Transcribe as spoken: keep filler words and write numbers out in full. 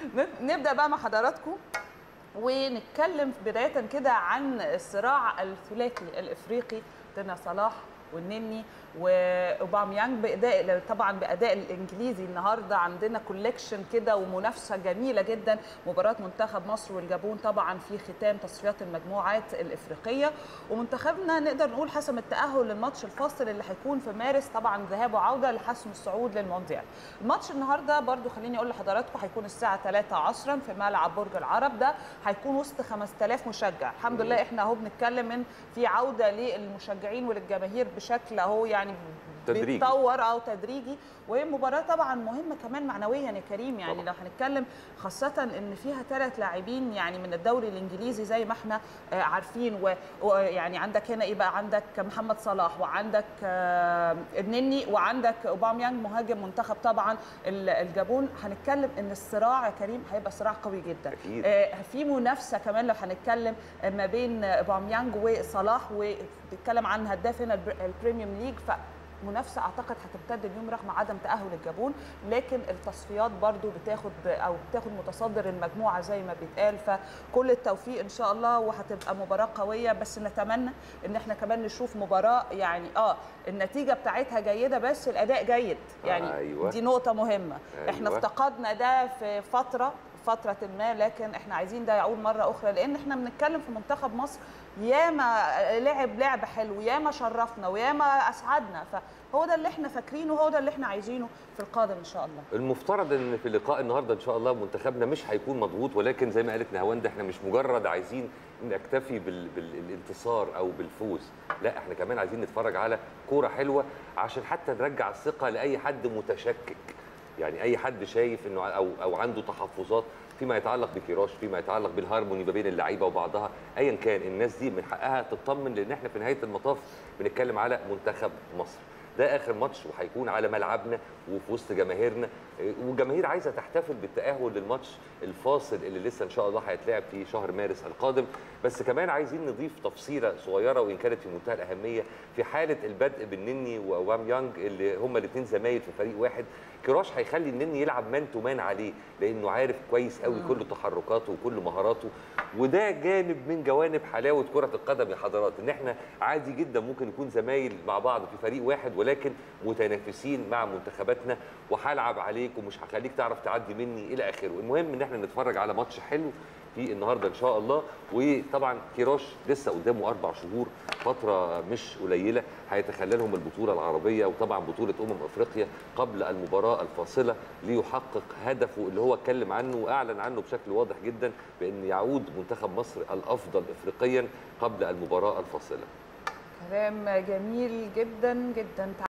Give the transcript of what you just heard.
نبدا بقى مع حضراتكم ونتكلم بدايه كده عن الصراع الثلاثي الافريقي بين صلاح والنني واوباميانج باداء طبعا باداء الانجليزي. النهارده عندنا كوليكشن كده ومنافسه جميله جدا، مباراه منتخب مصر والجابون طبعا في ختام تصفيات المجموعات الافريقيه، ومنتخبنا نقدر نقول حسم التاهل للماتش الفاصل اللي هيكون في مارس، طبعا ذهاب وعوده لحسم الصعود للمونديال. الماتش النهارده برضو خليني اقول لحضراتكم هيكون الساعه ثلاثة عصرا في ملعب برج العرب، ده هيكون وسط خمسة آلاف مشجع. الحمد لله احنا اهو بنتكلم من في عوده للمشجعين وللجماهير بشكل اهو يعني تدريجي بيتطور او تدريجي، وهي مباراه طبعا مهمه كمان معنويا يا كريم. يعني طبعا. لو هنتكلم خاصه ان فيها ثلاث لاعبين يعني من الدوري الانجليزي زي ما احنا عارفين، ويعني عندك هنا ايه بقى، عندك محمد صلاح وعندك النني وعندك اوباميانج مهاجم منتخب طبعا الجابون. هنتكلم ان الصراع يا كريم هيبقى صراع قوي جدا أكيد. في منافسه كمان لو هنتكلم ما بين اوباميانج وصلاح، وبنتكلم عن هداف هنا البريميوم ليج، ف منافسه اعتقد هتمتد اليوم رغم عدم تاهل الجابون، لكن التصفيات برضو بتاخد او بتاخد متصدر المجموعه زي ما بيتقال، فكل التوفيق ان شاء الله وهتبقى مباراه قويه. بس نتمنى ان احنا كمان نشوف مباراه يعني اه النتيجه بتاعتها جيده بس الاداء جيد، يعني أيوة. دي نقطه مهمه. أيوة. احنا افتقدنا ده في فتره فتره ما، لكن احنا عايزين ده يعود مره اخرى، لان احنا بنتكلم في منتخب مصر ياما لعب لعب حلو، ياما شرفنا وياما اسعدنا، فهو ده اللي احنا فاكرينه وهو ده اللي احنا عايزينه في القادم ان شاء الله. المفترض ان في لقاء النهارده ان شاء الله منتخبنا مش هيكون مضغوط، ولكن زي ما قالت نهاوند احنا مش مجرد عايزين نكتفي بال... بالانتصار او بالفوز، لا احنا كمان عايزين نتفرج على كوره حلوه عشان حتى نرجع الثقه لاي حد متشكك، يعني اي حد شايف انه او او عنده تحفظات فيما يتعلق بكيروش، فيما يتعلق بالهارموني ما بين اللعيبه وبعضها، ايا كان الناس دي من حقها تطمن، لان احنا في نهايه المطاف بنتكلم على منتخب مصر. ده اخر ماتش وهيكون على ملعبنا وفي وسط جماهيرنا، والجماهير عايزه تحتفل بالتاهل للماتش الفاصل اللي لسه ان شاء الله هيتلعب في شهر مارس القادم. بس كمان عايزين نضيف تفصيله صغيره وان كانت في منتهى الاهميه في حاله البدء بالنني واوباميانج اللي هم الاثنين زمايل في فريق واحد. كيروش هيخلي النني يلعب مان تو مان عليه لانه عارف كويس قوي كل تحركاته وكل مهاراته، وده جانب من جوانب حلاوه كره القدم يا حضرات، ان احنا عادي جدا ممكن نكون زمايل مع بعض في فريق واحد ولكن متنافسين مع منتخباتنا، وهلعب عليك ومش هخليك تعرف تعدي مني الى اخره. المهم ان احنا نتفرج على ماتش حلو في النهارده ان شاء الله. وطبعا كيروش لسه قدامه اربع شهور، فتره مش قليله، هيتخللهم البطوله العربيه وطبعا بطوله امم افريقيا قبل المباراه الفاصله ليحقق هدفه اللي هو اتكلم عنه واعلن عنه بشكل واضح جدا، بان يعود منتخب مصر الافضل افريقيا قبل المباراه الفاصله. كلام جميل جدا جدا.